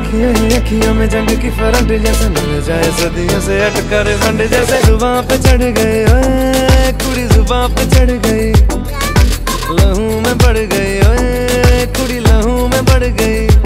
अखियों ही अखियों में जंग की फरंट जैसे मिल जाए सदियों से अटका रे फंड जैसे जुबां पे चढ़ गए ओए कुड़ी जुबां पे चढ़ गई लहू में बढ़ गई ओए कुड़ी लहू में बढ़ गई।